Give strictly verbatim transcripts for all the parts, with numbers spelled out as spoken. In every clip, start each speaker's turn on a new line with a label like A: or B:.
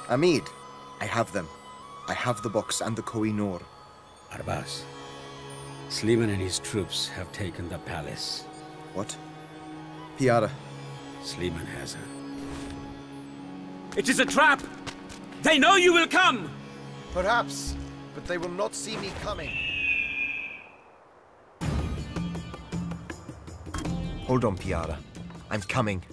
A: Amid, I have them. I have the books and the Koh-i-Noor.
B: Arbaz, Sleeman and his troops have taken the palace.
A: What? Piara.
B: Sleeman has her.
C: It is a trap! They know you will come!
A: Perhaps, but they will not see me coming. Hold on, Piara. I'm coming.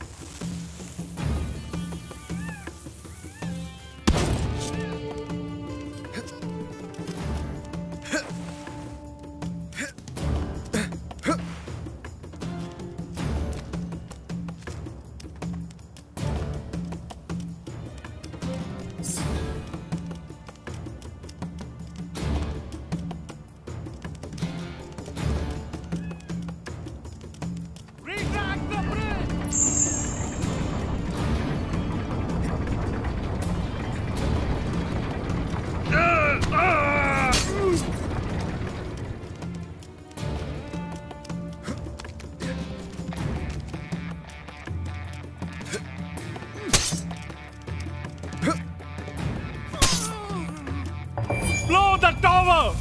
C: Blow the tower!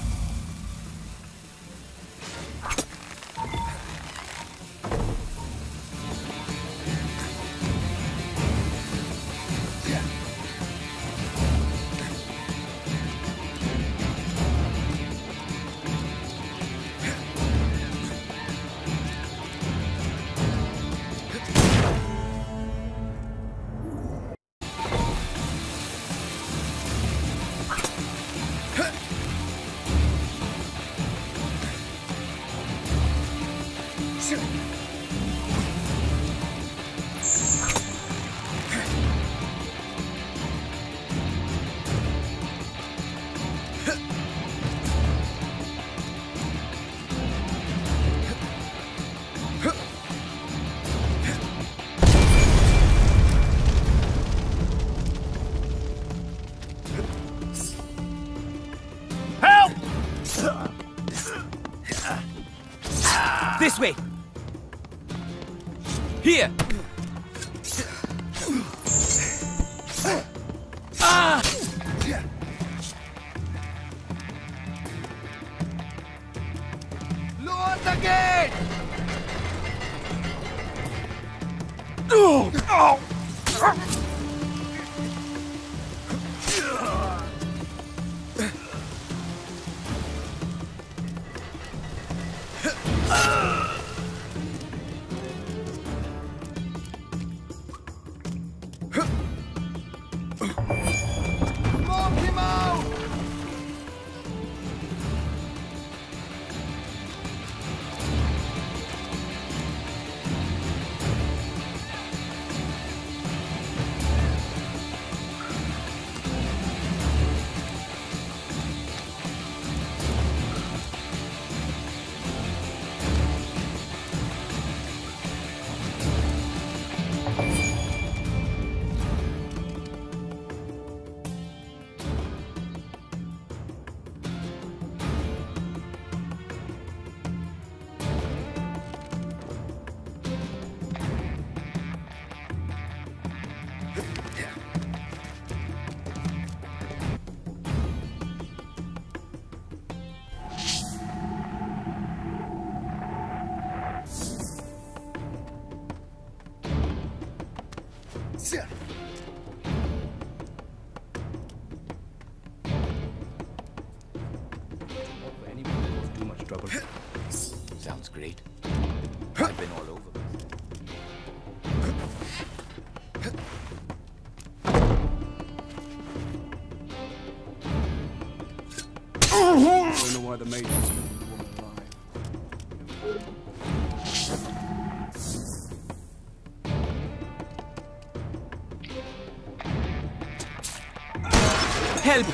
C: This way! Here! Ah!
A: Lower the gate!
C: Oh! Oh!
A: Smoke him out!
C: For anyone who goes too much trouble. Sounds great. I've been all over
D: Don't know why the maid was keeping the woman alive.
C: Help!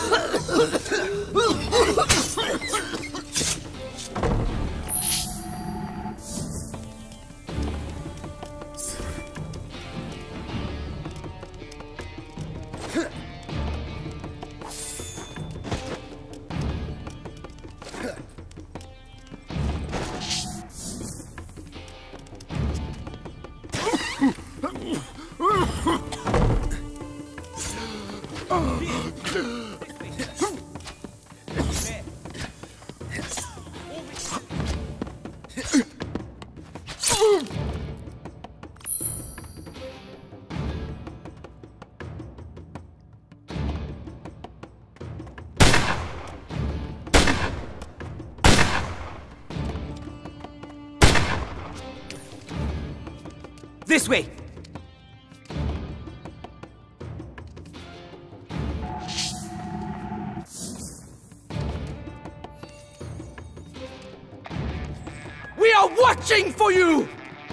C: This way! We are watching for you!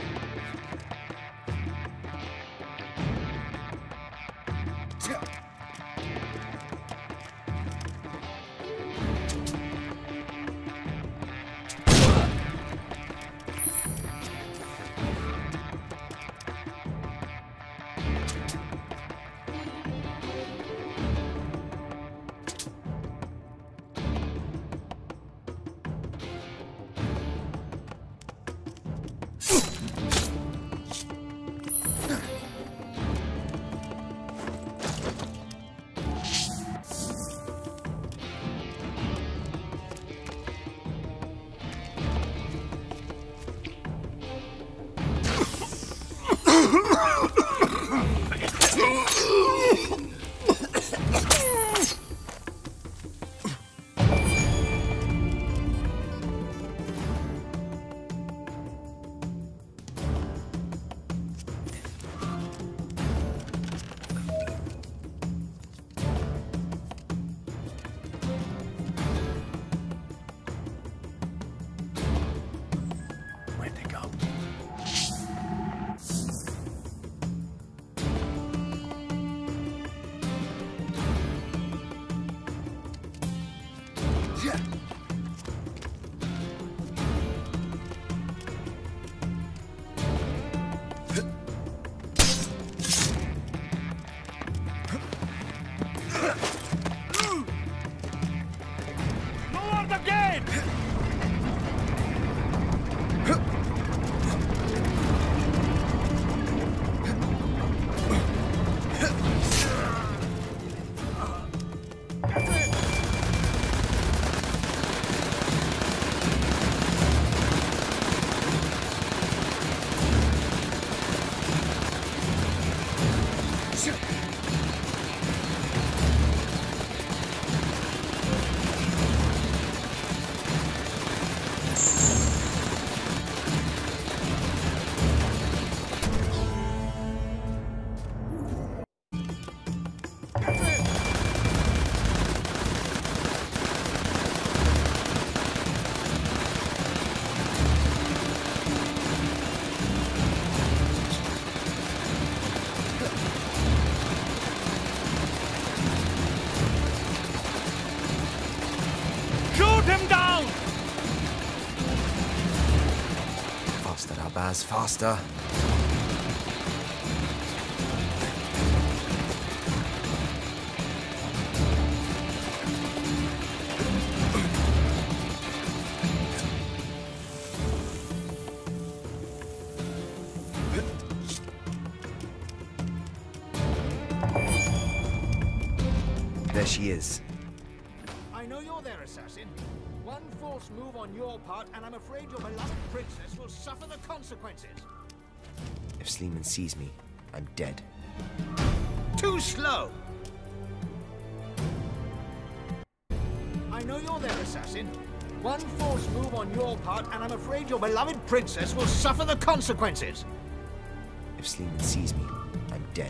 A: Faster. There she is.
E: I know you're there, assassin. One false move on your part, and I'm afraid your beloved princess will suffer the consequences.
A: If Sleeman sees me, I'm dead.
E: Too slow! I know you're there, assassin. One false move on your part, and I'm afraid your beloved princess will suffer the consequences.
A: If Sleeman sees me, I'm dead.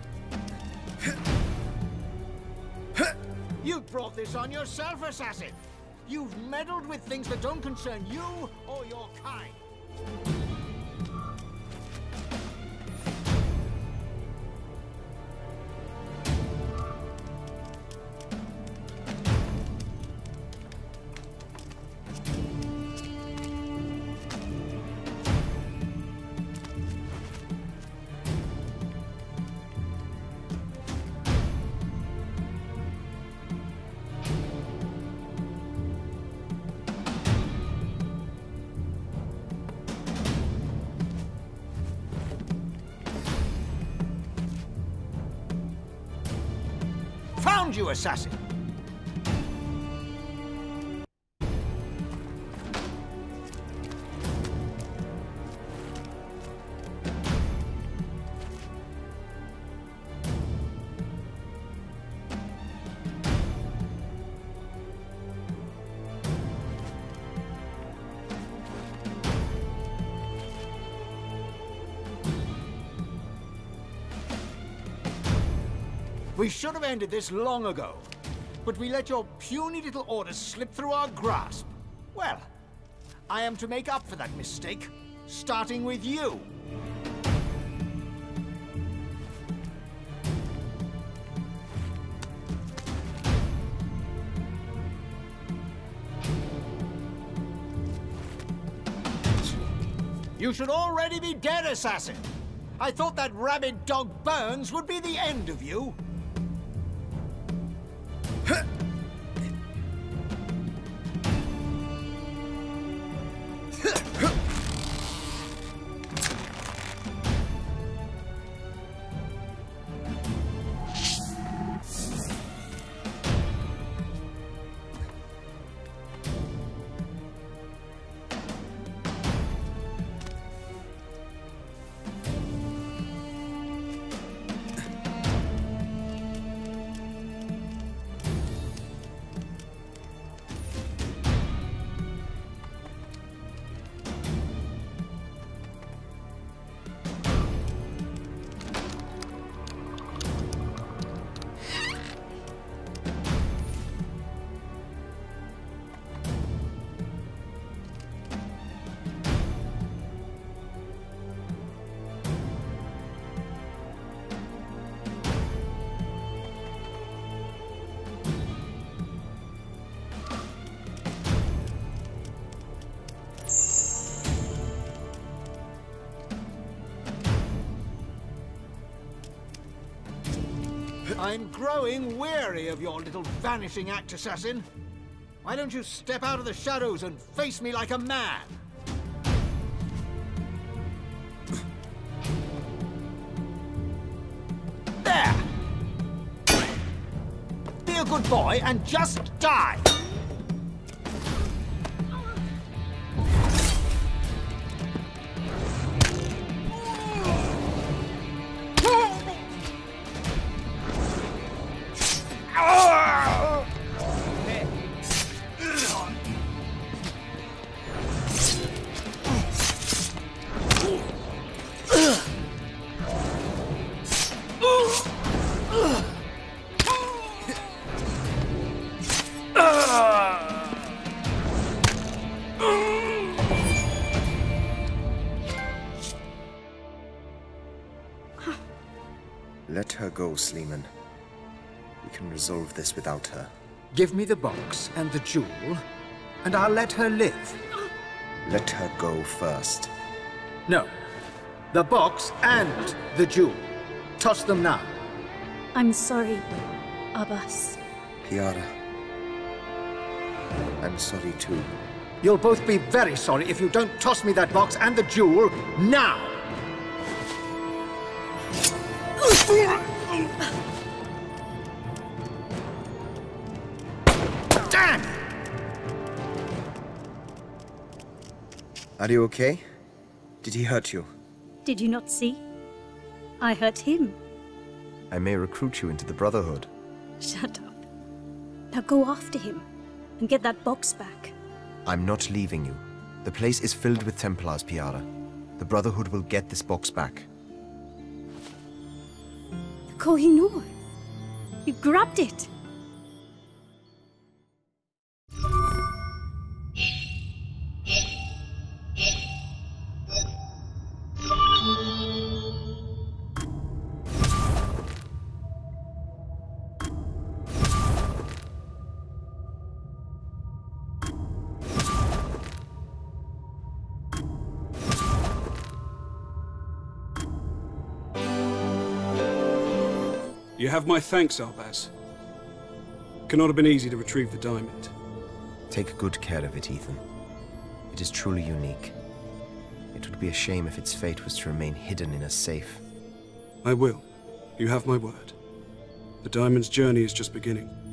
E: You brought this on yourself, assassin! You've meddled with things that don't concern you or your kind. found you, assassin! We should have ended this long ago, but we let your puny little orders slip through our grasp. Well, I am to make up for that mistake, starting with you. You should already be dead, assassin. I thought that rabid dog Burns would be the end of you. I'm growing weary of your little vanishing act, assassin. Why don't you step out of the shadows and face me like a man? There! Be a good boy and just die!
A: Let her go, Sleeman. We can resolve this without her.
E: Give me the box and the jewel, and I'll let her live.
A: Let her go first.
E: No. The box and the jewel. Toss them now.
F: I'm sorry, Abbas.
A: Piara. I'm sorry too.
E: You'll both be very sorry if you don't toss me that box and the jewel now! Damn!
A: Are you okay? Did he hurt you?
F: Did you not see? I hurt him.
G: I may recruit you into the Brotherhood.
F: Shut up. Now go after him and get that box back.
G: I'm not leaving you. The place is filled with Templars, Piara. The Brotherhood will get this box back.
F: Kohinoor! You grabbed it!
B: You have my thanks, Albaz. Cannot have been easy to retrieve the diamond.
G: Take good care of it, Ethan. It is truly unique. It would be a shame if its fate was to remain hidden in a safe.
B: I will. You have my word.
H: The Diamond's journey is just beginning.